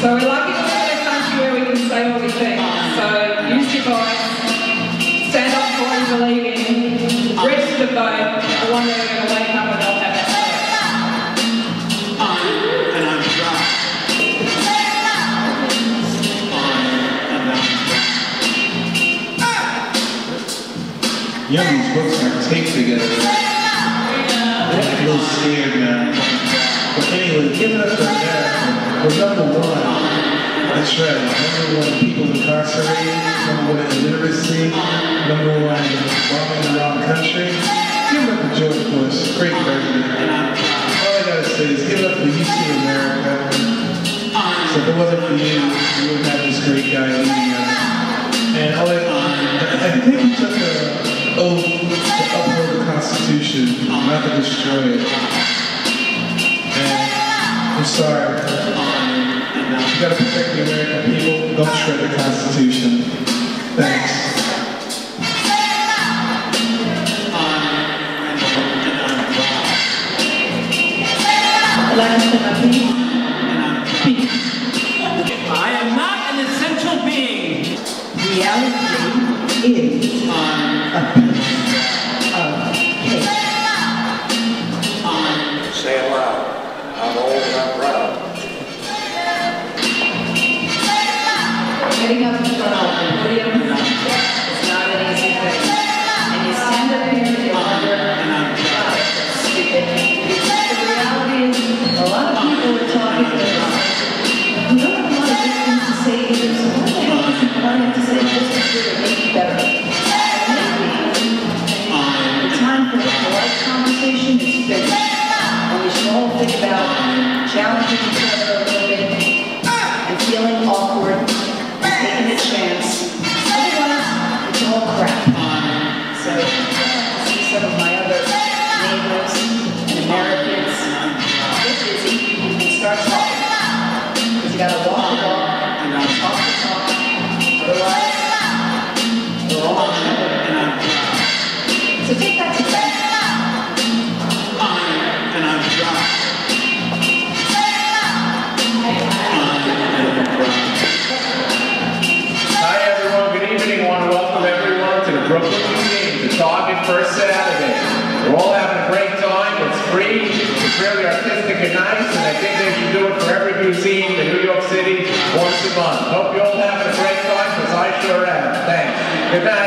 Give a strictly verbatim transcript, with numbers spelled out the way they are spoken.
So we're lucky to live in a country where we can say what we think. So use your voice, stand up for what you believe in, register to vote, the one day we're going to wake up and they'll have that choice. And I'm dry. You know, these books are taped together. I'm a little scared now. But anyway, give it up for America. Well, number one, that's right. Number one, people incarcerated. Number one, illiteracy. Number one, bombing the wrong country. Give it up for George Bush. Great president. All I gotta say is give it up for you two, America. So if it wasn't for you, we wouldn't have this great guy leading us. And all I, I think he took a oath to uphold the Constitution, not to destroy it. And I'm sorry. You gotta protect the American people. Don't shred the Constitution. Thanks. I am not an essential being. Reality is a piece of cake. Say it loud. I'm old and I'm proud. Getting up in front of the podium is not an easy thing. And you stand up here and you wonder, wow, that's stupid. The reality is, a lot of people are talking about this. We don't have a lot of good things to say either, so what the hell is the point to say this is good or make it better? The time for a polite conversation is finished. And we should all think about challenging each other a little bit and feeling awkward and taking a chance. Otherwise, it's all crap. So I'd like to see some of my other neighbors and Americans get busy and start talking. Because you gotta walk the walk and talk the talk. Otherwise, we're all in trouble. So take that to the bank. And I'm dry. Hi everyone, good evening. I want to welcome everyone to the Brooklyn Museum to Target First Saturday. We're all having a great time. It's free, it's really artistic and nice, and I think they should do it for every museum in New York City once a month. Hope you're all having a great time, because I sure am. Thanks. Good night.